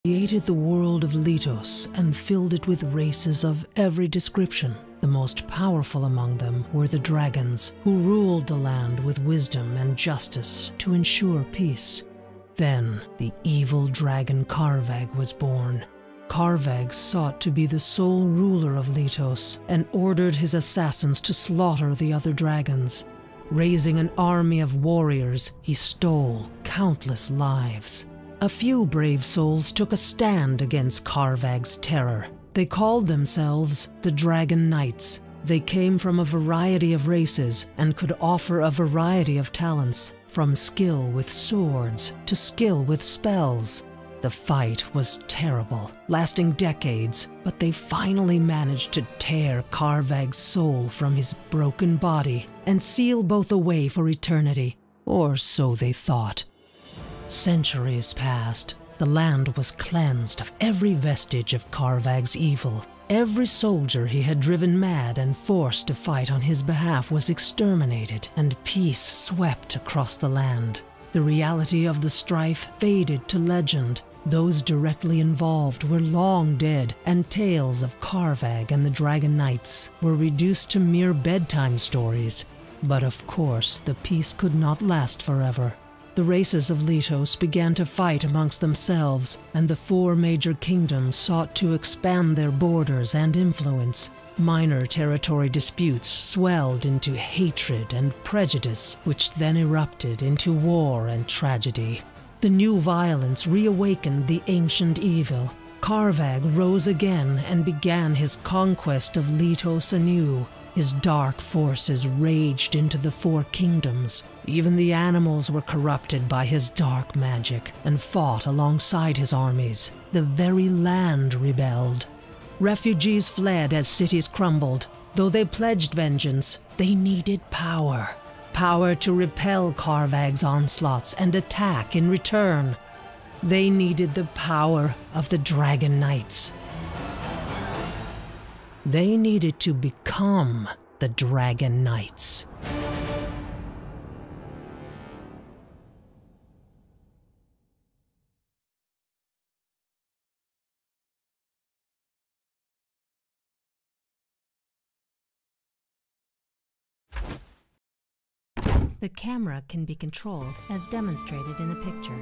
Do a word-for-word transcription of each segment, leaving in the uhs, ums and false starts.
created the world of Litos and filled it with races of every description. The most powerful among them were the dragons, who ruled the land with wisdom and justice to ensure peace. Then the evil dragon Karvag was born. Karvag sought to be the sole ruler of Litos and ordered his assassins to slaughter the other dragons. Raising an army of warriors, he stole countless lives. A few brave souls took a stand against Karvag's terror. They called themselves the Dragon Knights. They came from a variety of races and could offer a variety of talents, from skill with swords to skill with spells. The fight was terrible, lasting decades, but they finally managed to tear Karvag's soul from his broken body and seal both away for eternity, or so they thought. Centuries passed. The land was cleansed of every vestige of Karvag's evil. Every soldier he had driven mad and forced to fight on his behalf was exterminated, and peace swept across the land. The reality of the strife faded to legend. Those directly involved were long dead, and tales of Karvag and the Dragon Knights were reduced to mere bedtime stories. But of course, the peace could not last forever. The races of Litos began to fight amongst themselves, and the four major kingdoms sought to expand their borders and influence. Minor territory disputes swelled into hatred and prejudice, which then erupted into war and tragedy. The new violence reawakened the ancient evil. Karvag rose again and began his conquest of Litos anew. His dark forces raged into the four kingdoms. Even the animals were corrupted by his dark magic and fought alongside his armies. The very land rebelled. Refugees fled as cities crumbled. Though they pledged vengeance, they needed power. Power to repel Karvag's onslaughts and attack in return. They needed the power of the Dragon Knights. They needed to become the Dragon Knights. The camera can be controlled as demonstrated in the picture.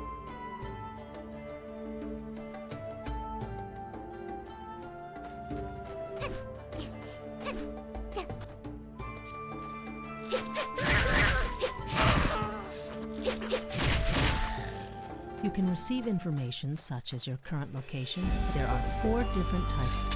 You can receive information such as your current location. There are four different types.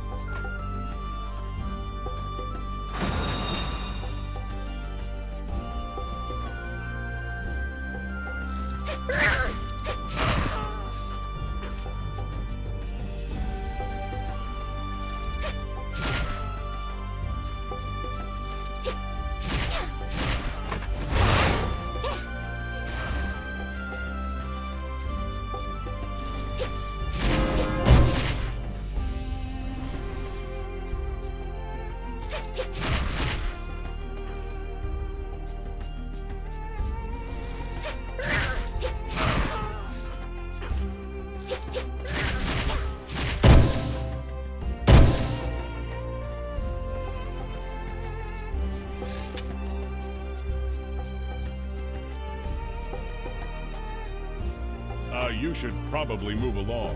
Uh, you should probably move along.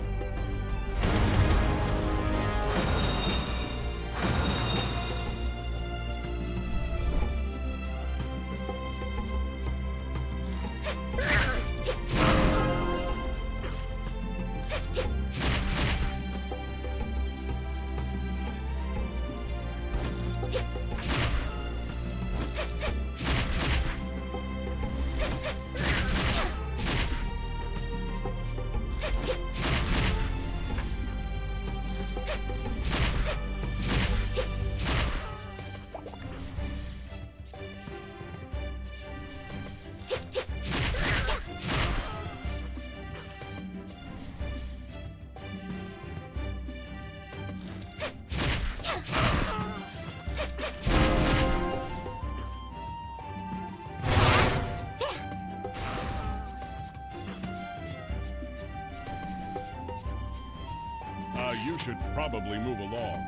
Uh, you should probably move along.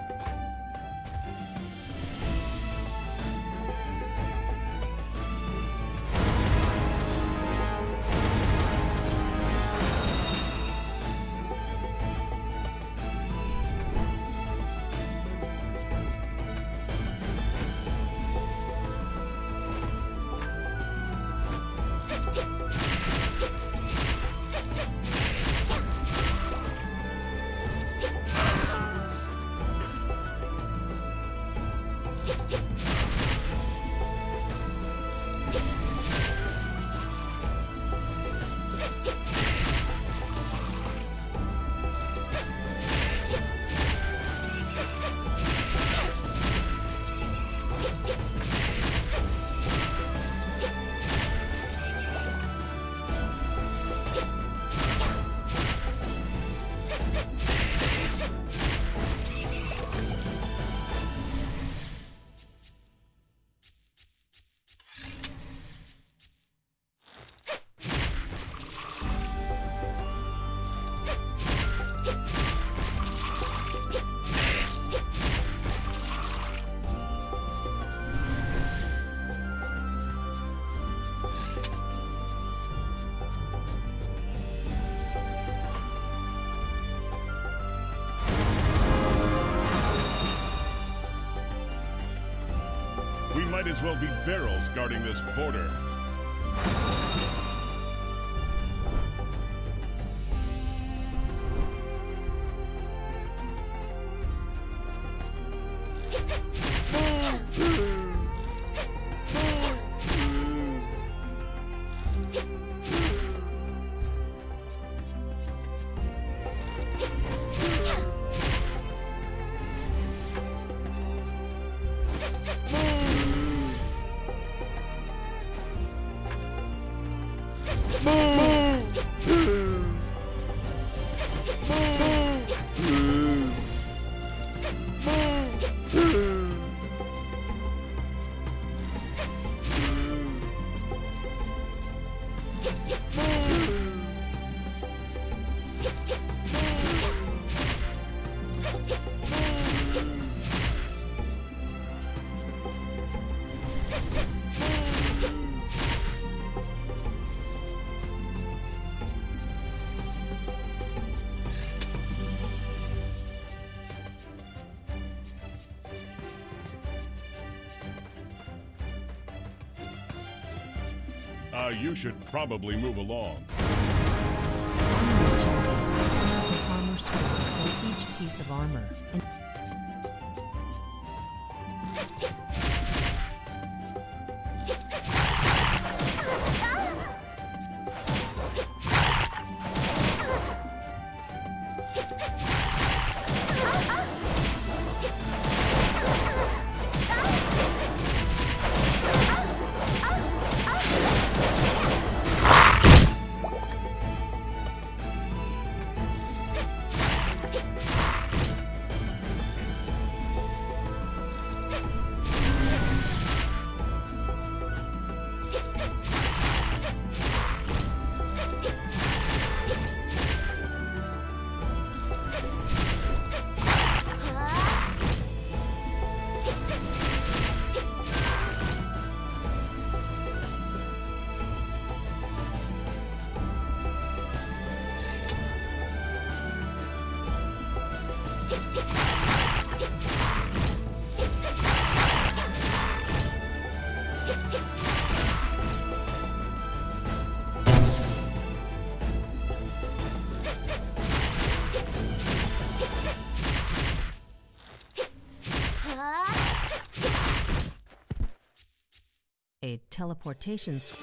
We might as well be barrels guarding this border. Uh, you should probably move along. Has an armor score for each piece of armor. And a teleportation switch.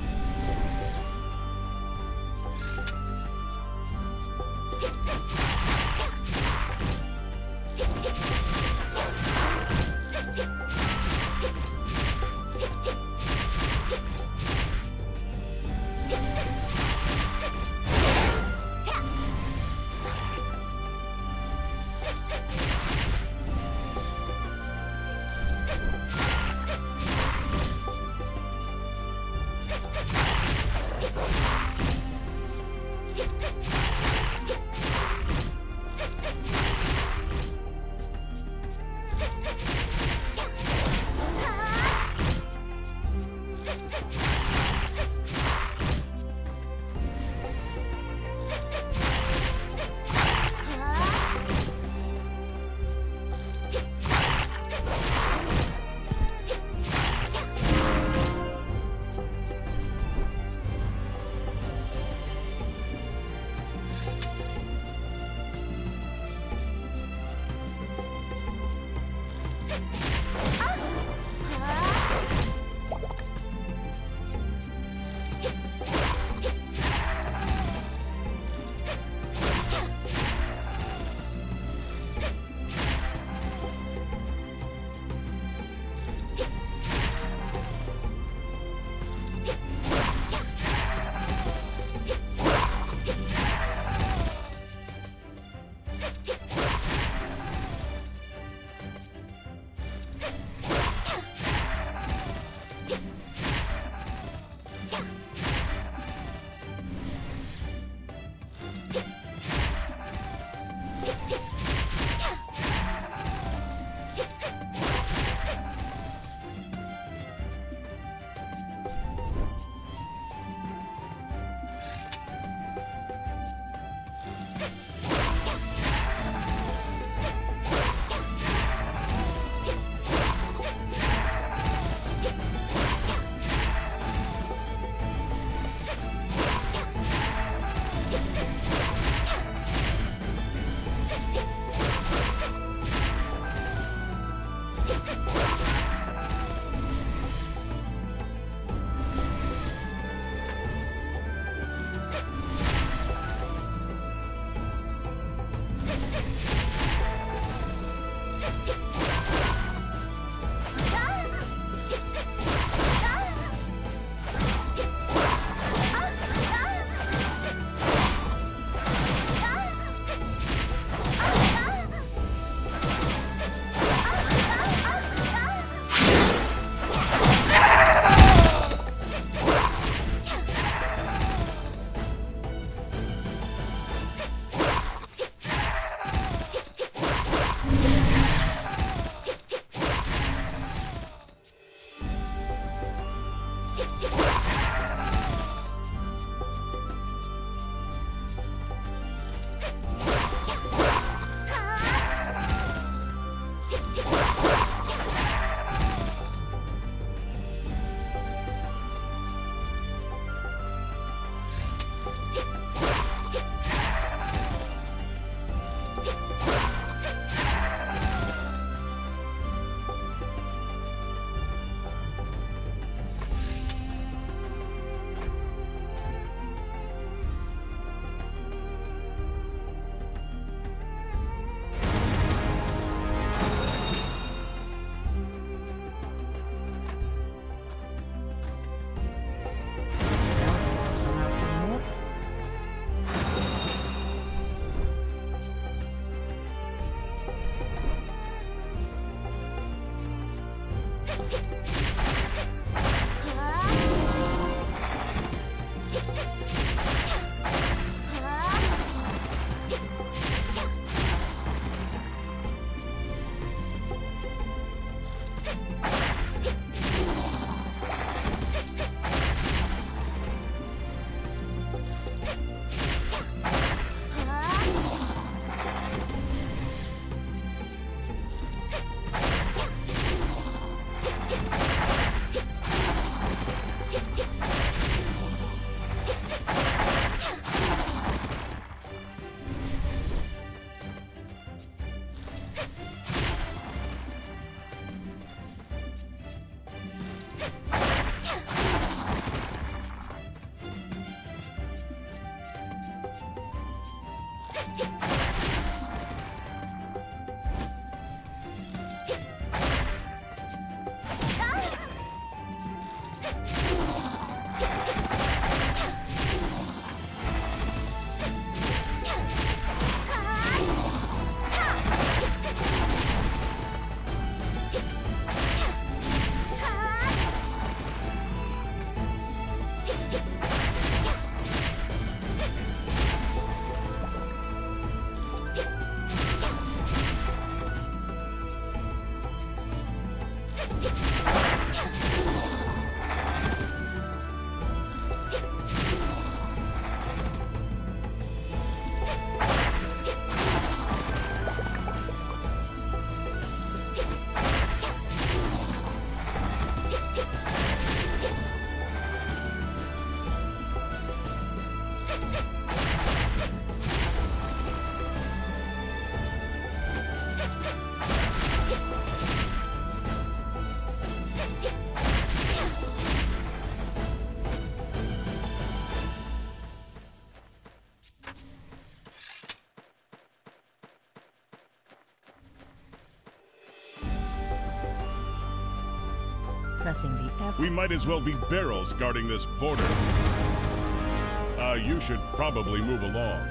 pressing the F. We might as well be barrels guarding this border. Uh, you should probably move along.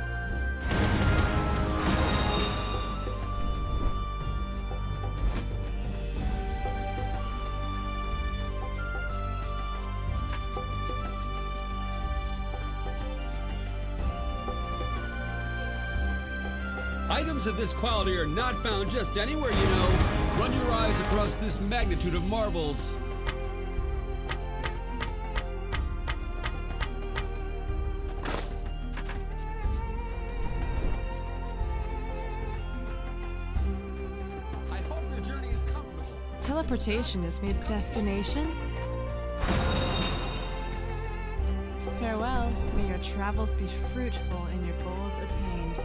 Items of this quality are not found just anywhere, you know. Run your eyes across this magnitude of marvels. I hope your journey is comfortable. Teleportation is my destination. Farewell. May your travels be fruitful and your goals attained.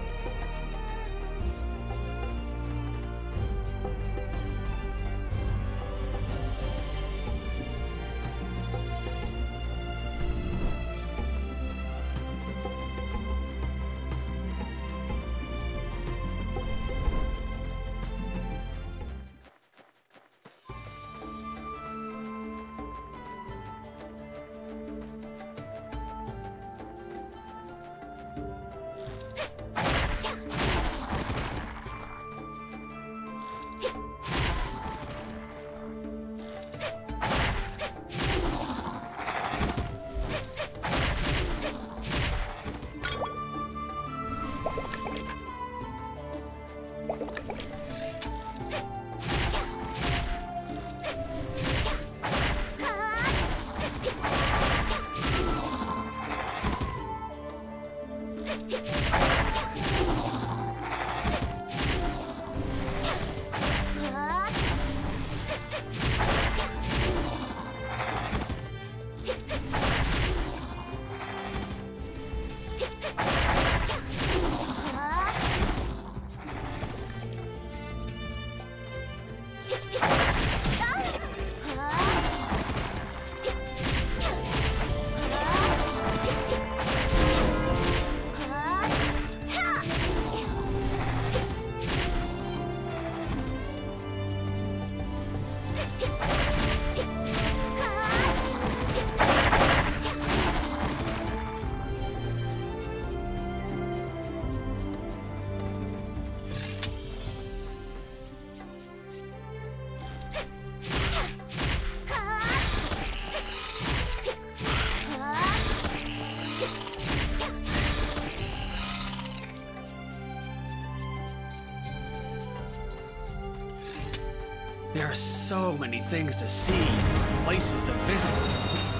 There are so many things to see, places to visit.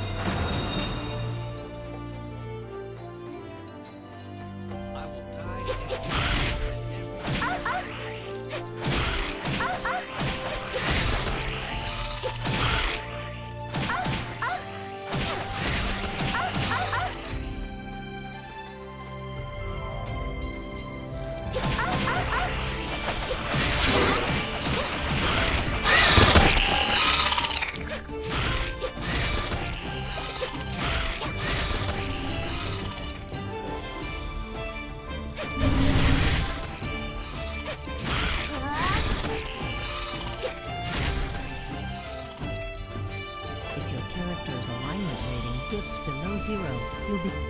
I will die dips below zero, you'll be...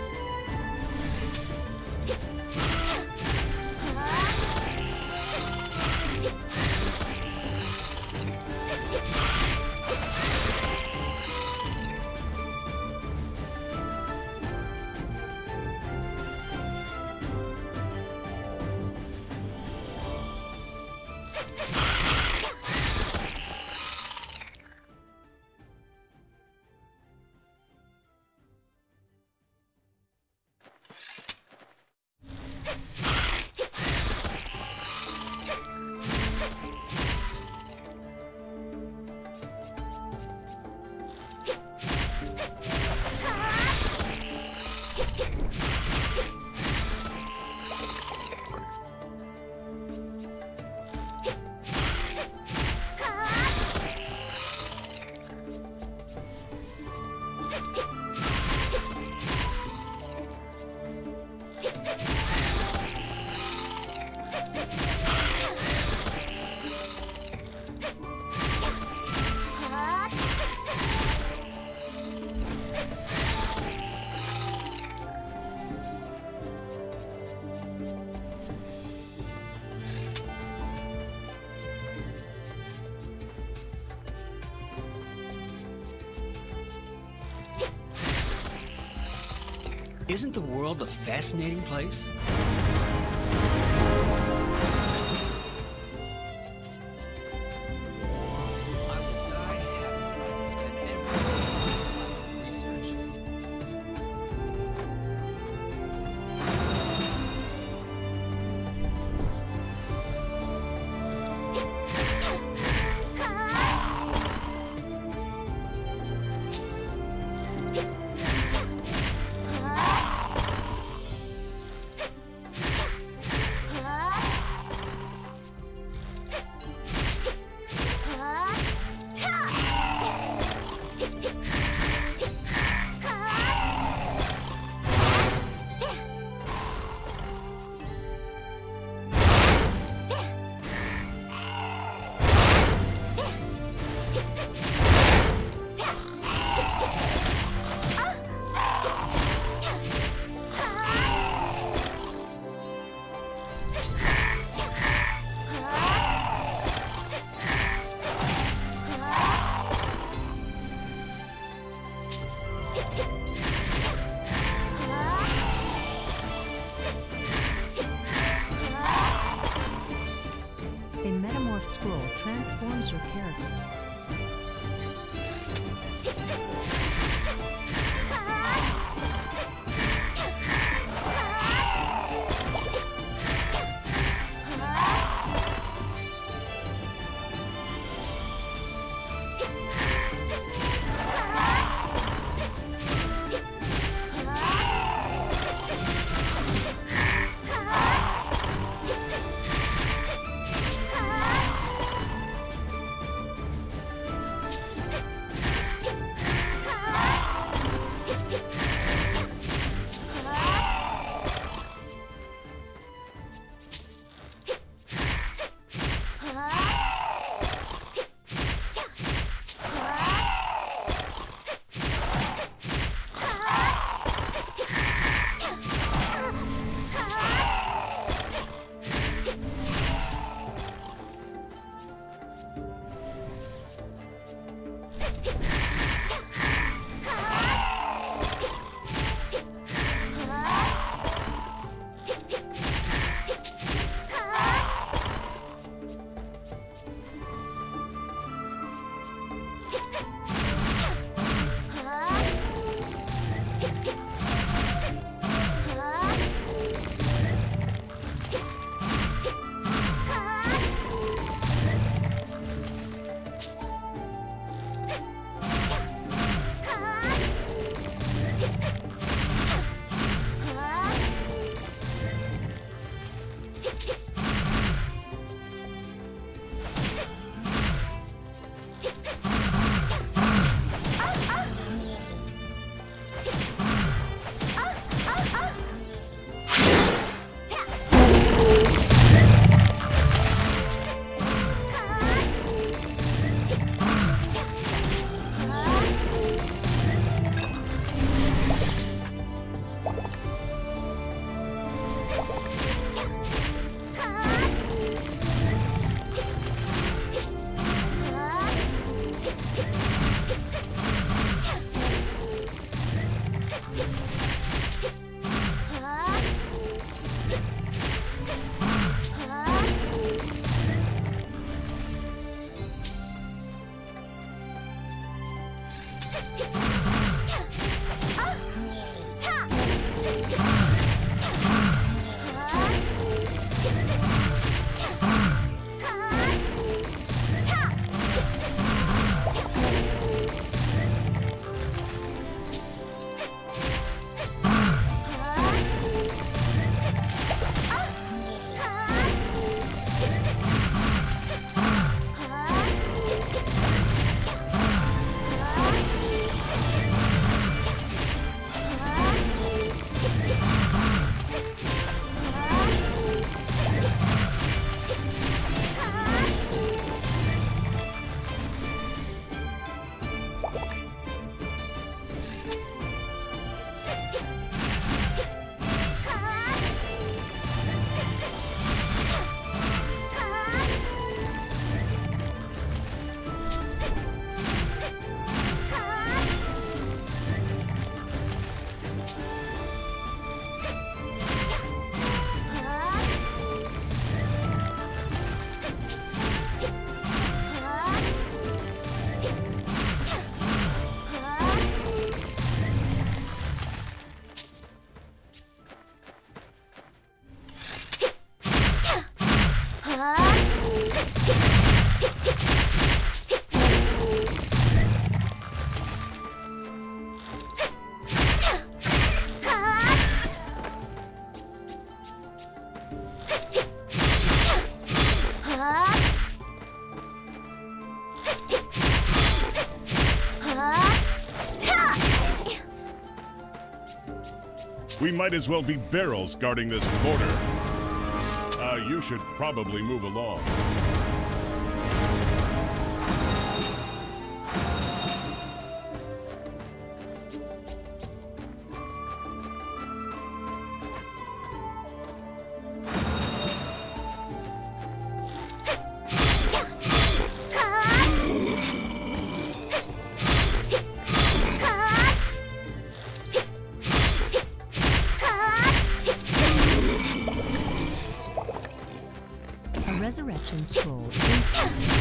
Isn't the world a fascinating place? I will die happy if I can spend every day of my life in research. A metamorph scroll transforms your character. We might as well be barrels guarding this border. Uh, you should probably move along. Resurrection scroll instantly.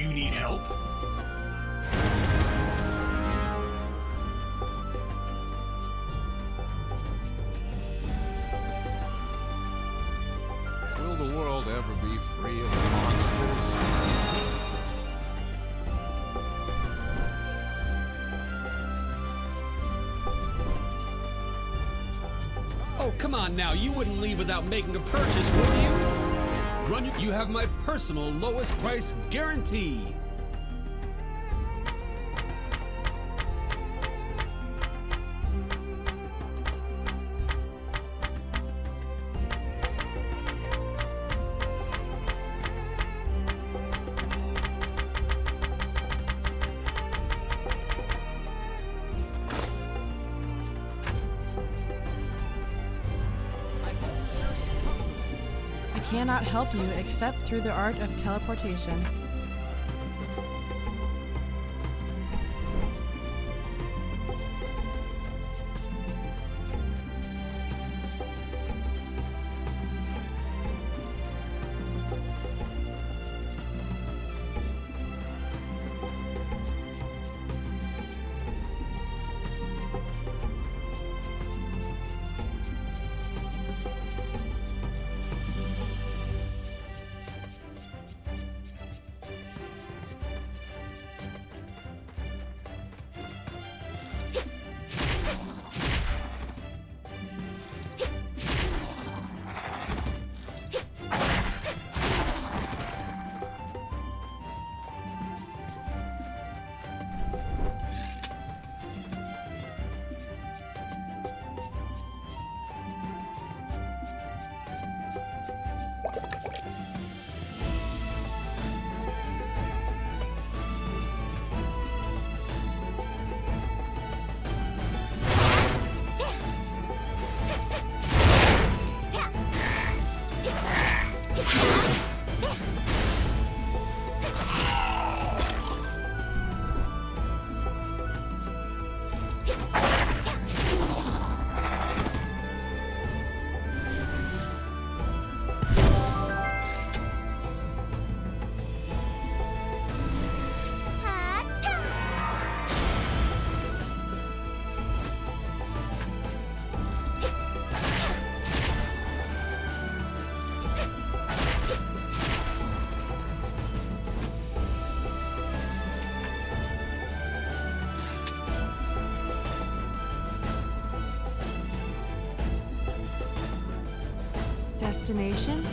you need help? Will the world ever be free of monsters? Oh, come on now. You wouldn't leave without making a purchase, would you? Run, you have my personal lowest price guarantee. We cannot help you except through the art of teleportation. Destination?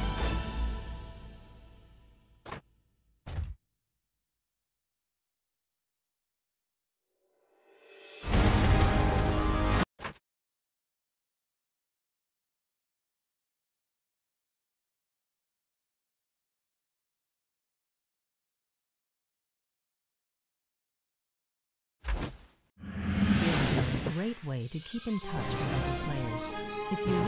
Guilds are a great way to keep in touch with other players. If you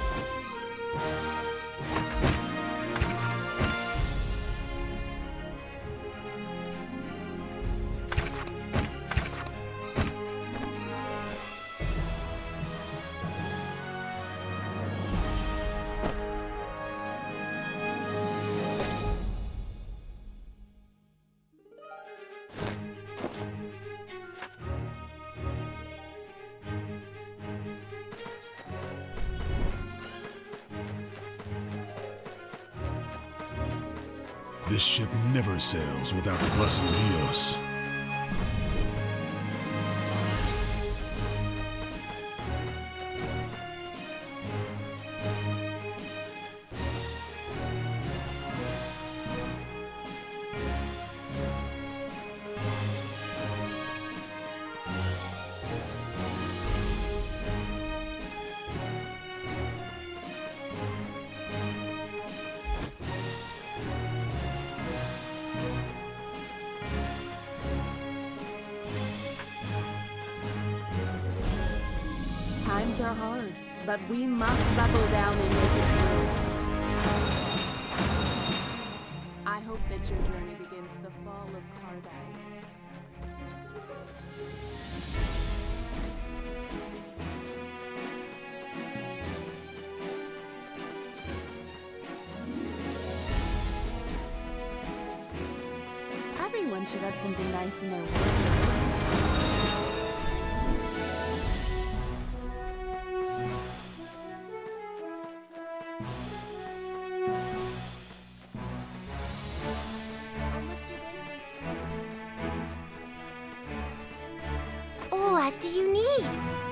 This ship never sails without the blessing of Eos. Times are hard, but we must buckle down and make it through. I hope that your journey begins the fall of Cardai. Everyone should have something nice in their wardrobe. What do you need?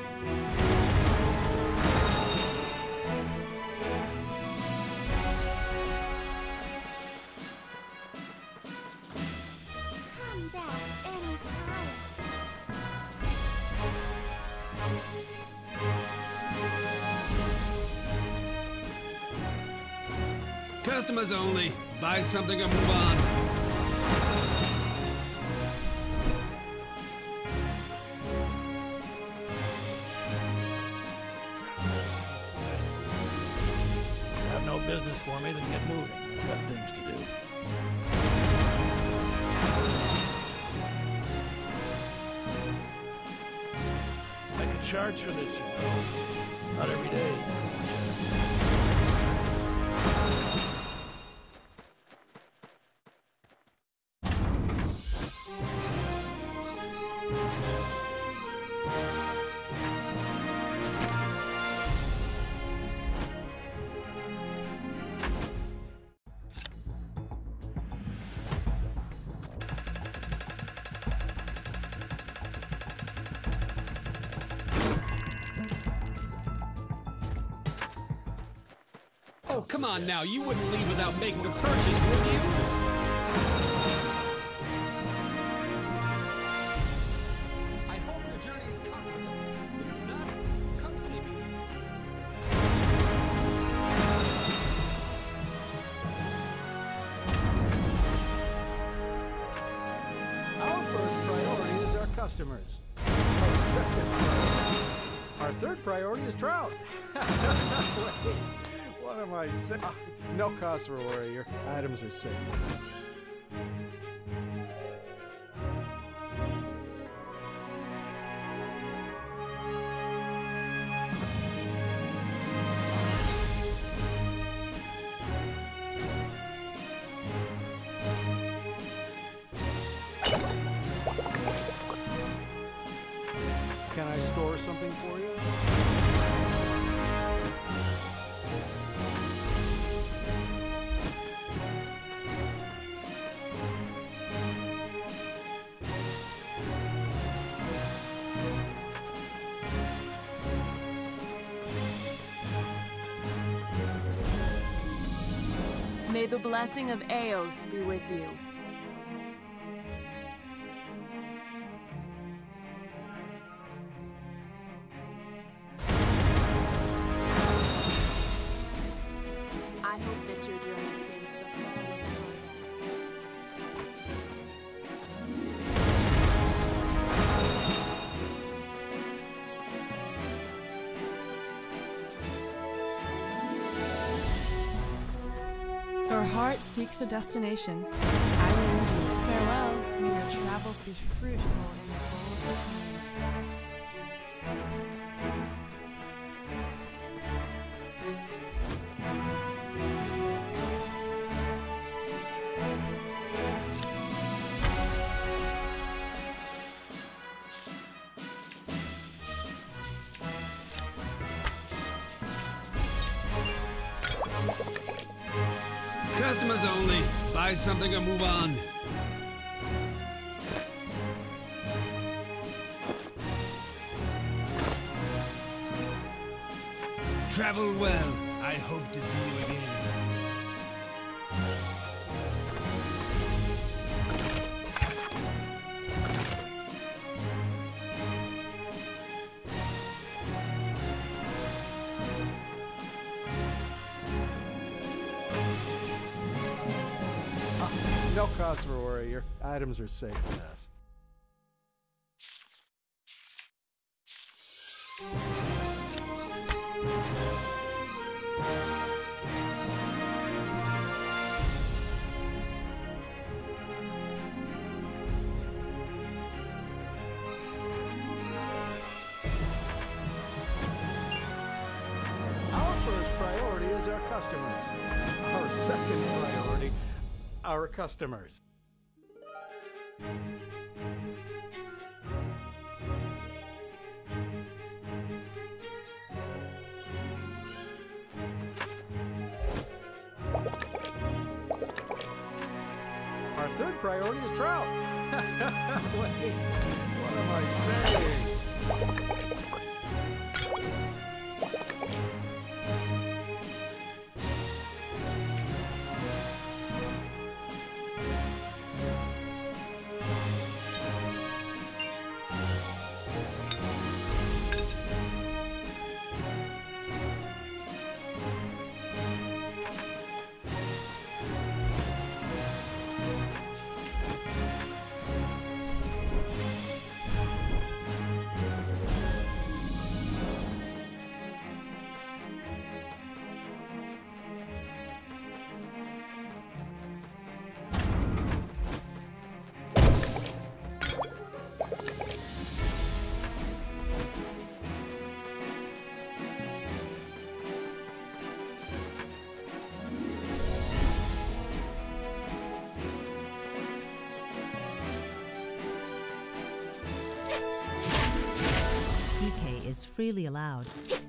Come back anytime. Customers only. Buy something and move on. Business for me, then get moving. I've got things to do. I could charge for this, you know. It's not every day. Oh, come on now. You wouldn't leave without making a purchase, would you? I hope your journey is comfortable. If it's not, come see me. Our first priority is our customers. Our second priority. Our third priority is trout. Wait. What am I saying? Ah, no cause for worry. Your items are safe. Can I store something for you? May the blessing of Eos be with you. I hope that your journey begins the Your heart seeks a destination. I will leave you. Farewell. May your travels be fruitful and your goals attained. Customers only. Buy something and move on. Travel well. I hope to see you again. No cause for worry. Your items are safe with us. Our first priority is our customers. Our second priority, our customers. Our third priority is trout. Wait, what am I saying? Is freely allowed.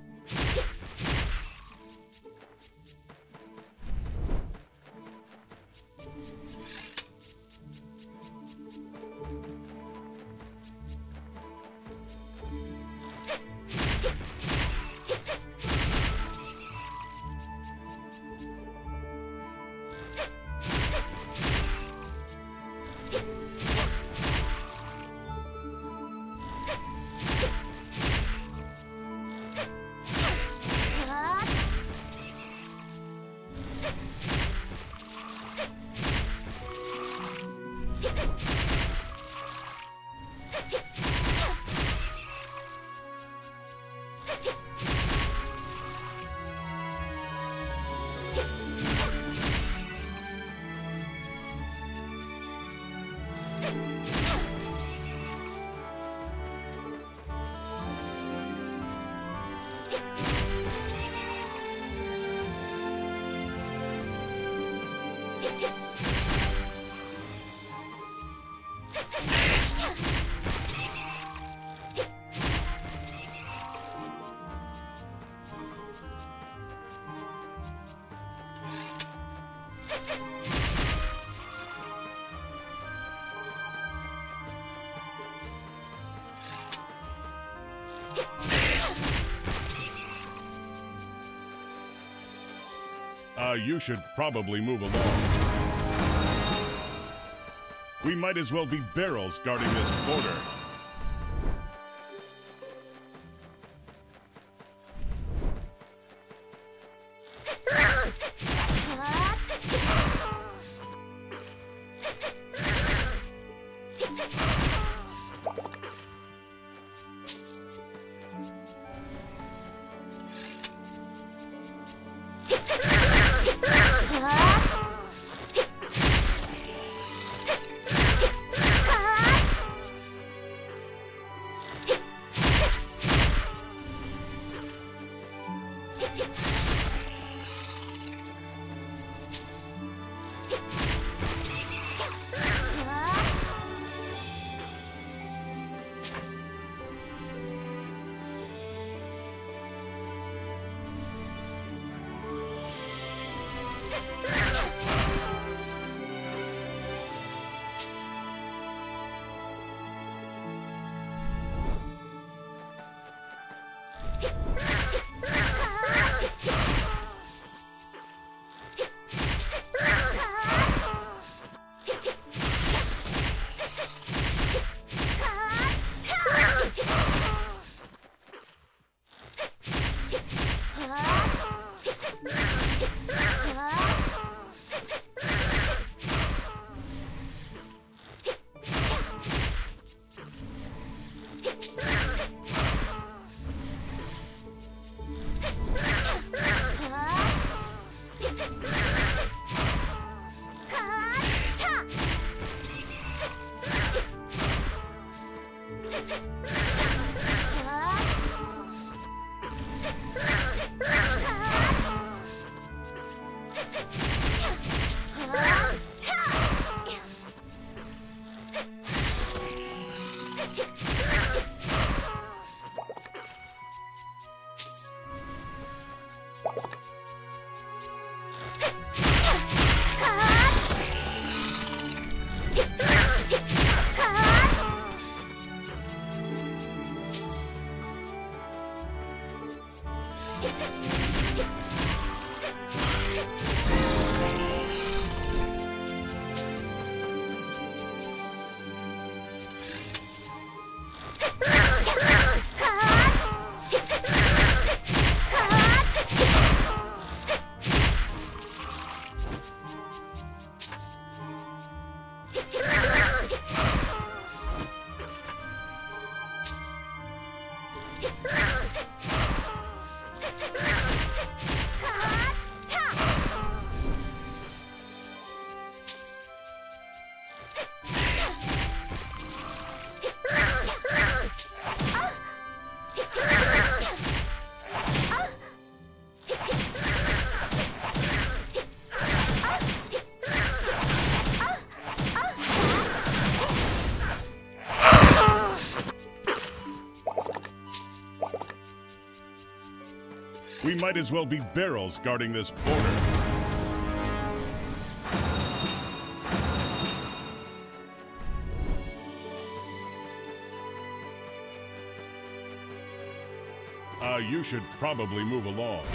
Uh, you should probably move along. We might as well be barrels guarding this border. We might as well be barrels guarding this border. Uh, you should probably move along.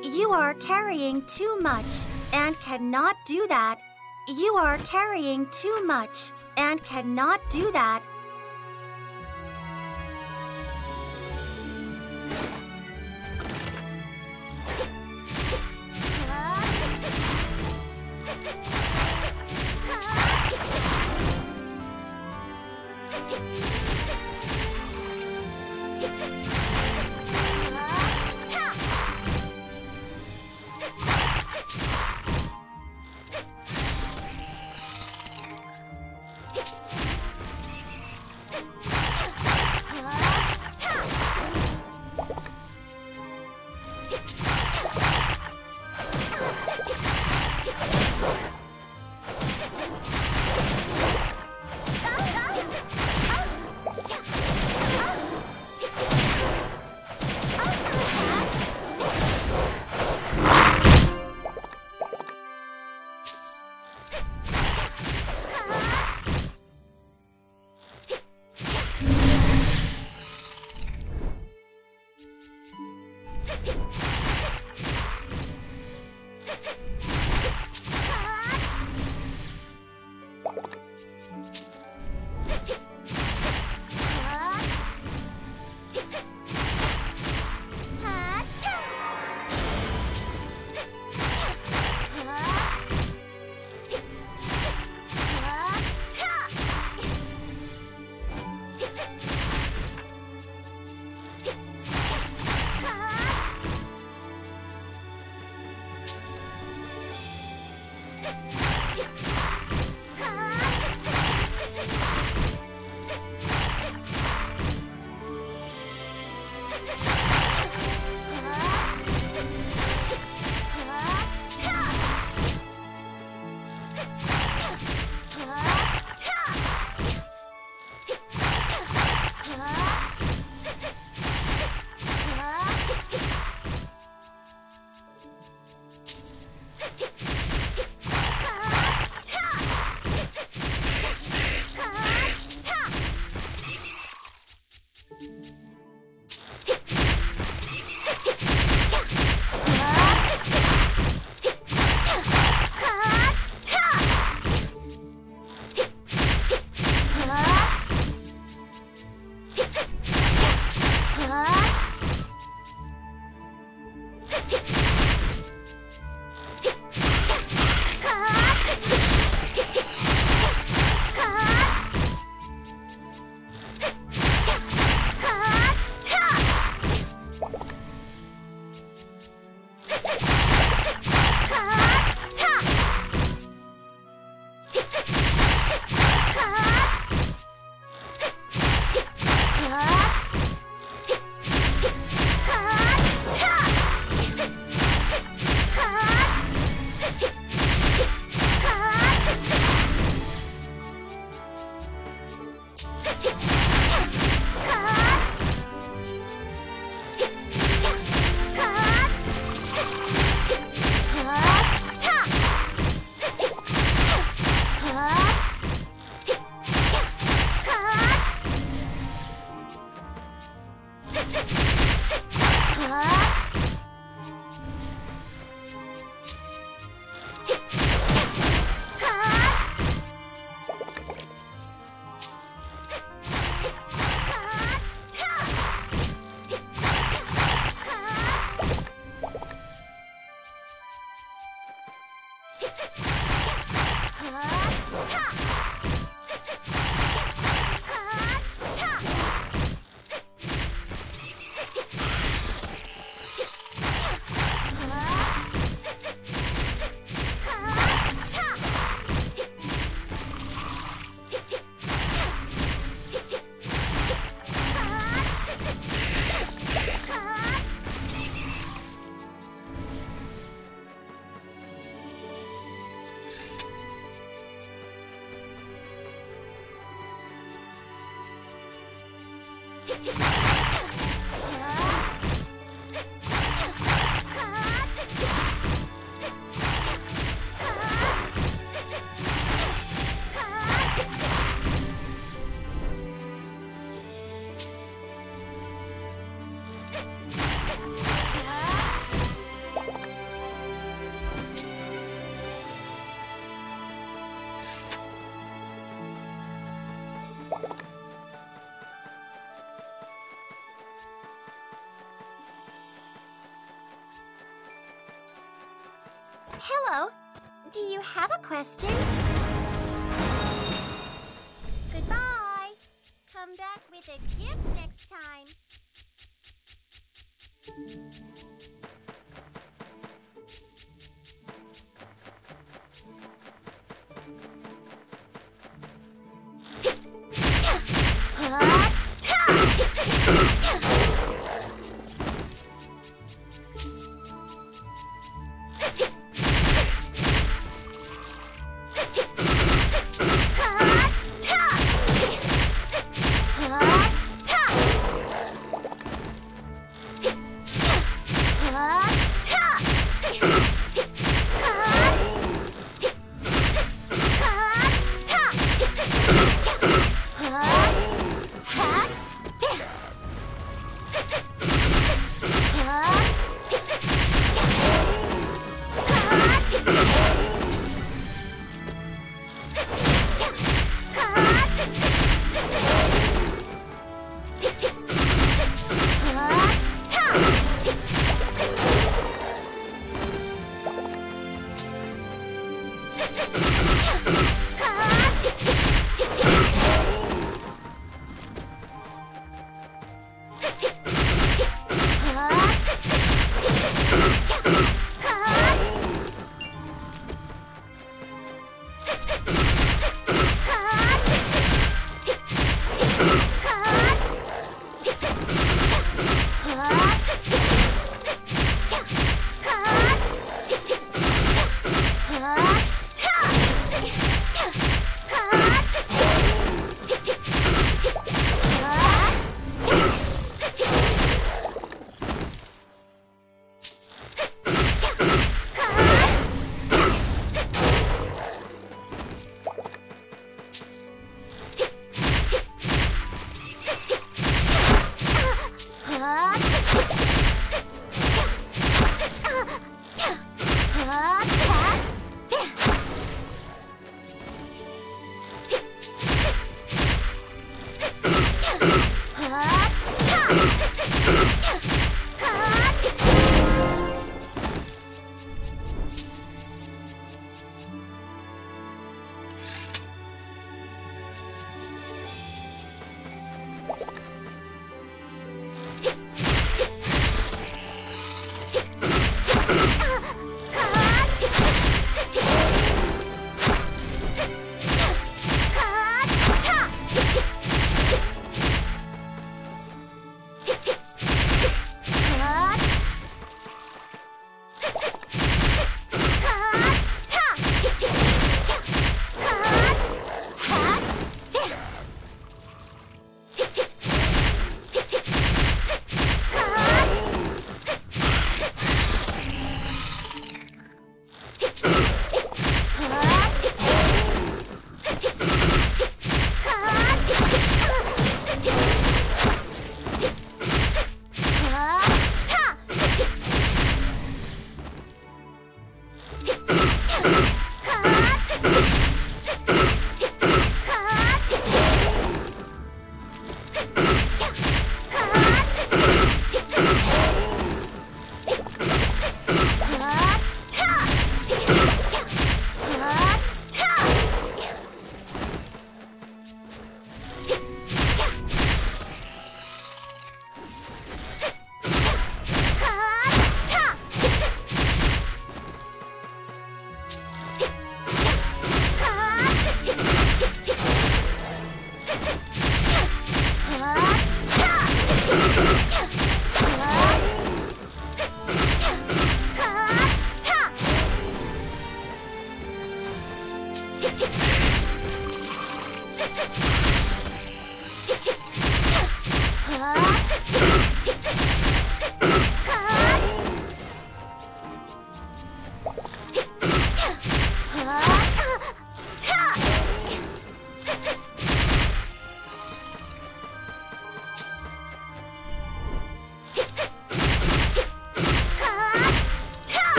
You are carrying too much and cannot do that. You are carrying too much and cannot do that. Hello. Do you have a question? Goodbye. Come back with a gift next time.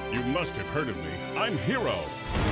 You must have heard of me. I'm Hero.